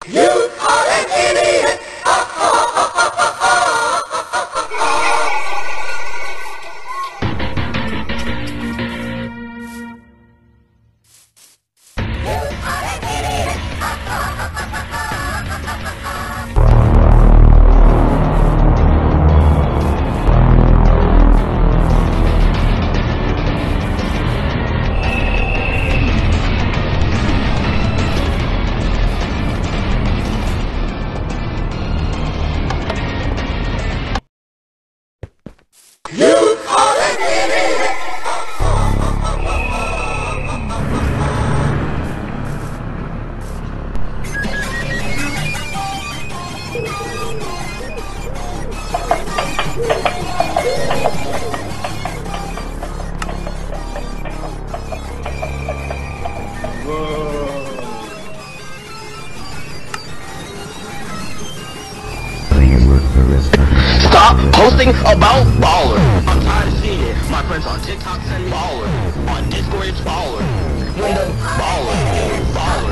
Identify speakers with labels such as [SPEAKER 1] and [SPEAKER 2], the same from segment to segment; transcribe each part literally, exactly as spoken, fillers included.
[SPEAKER 1] You are an idiot!
[SPEAKER 2] Stop posting about baller. I'm tired of seeing it. My friends on TikTok send me baller. On Discord it's baller. Window baller. Baller.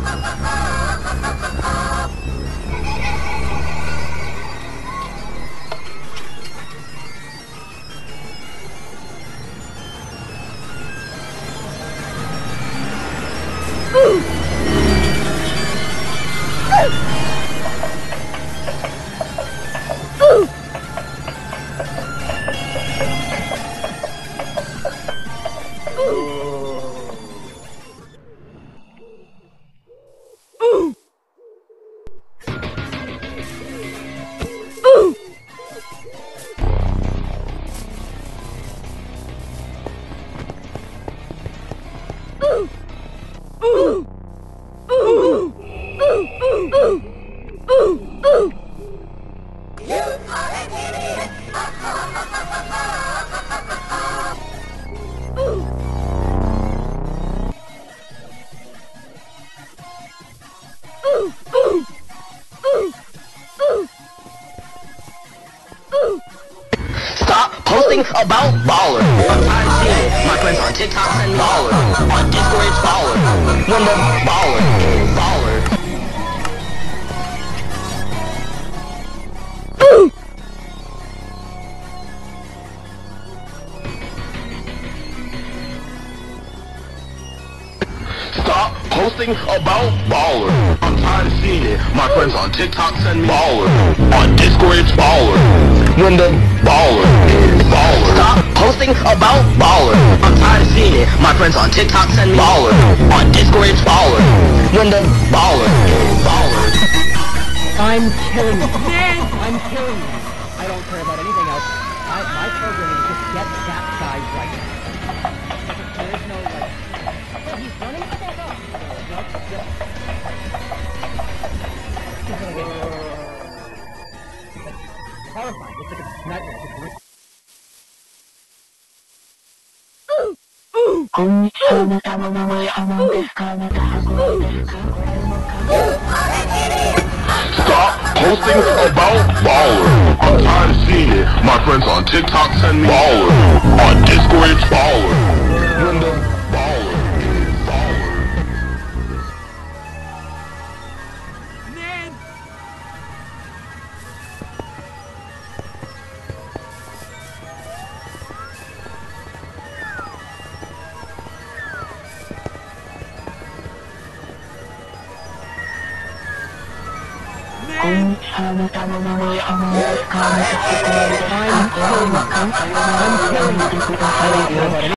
[SPEAKER 2] Stop posting about baller. I'm tired of seeing it. My friends on TikTok send me baller. On Discord it's baller. Window baller. Baller. Stop posting about baller. I'm tired of seeing it. My friends on TikTok send me baller. On Discord it's baller. Window baller. Baller. Stop posting about baller. I'm tired of seeing it. My friends on TikTok send me baller. On Discord it's baller. Window baller. Baller.
[SPEAKER 3] I'm killing you. I'm killing you. I don't care about anything else. I, my program is just get that guy right. There is no like. Oh, he's running the fuck off. Nope. Yep. He's gonna get horrifying. It's like a nightmare. It's a
[SPEAKER 4] こんにちは、あなたの名前は何ですか？あなたはご存知ですか？
[SPEAKER 2] Stop posting about baller. I'm tired of seeing it. My friends on TikTok send me baller. On Discord it's baller. Window baller. Baller.
[SPEAKER 4] I'm killing you. I'm killing you.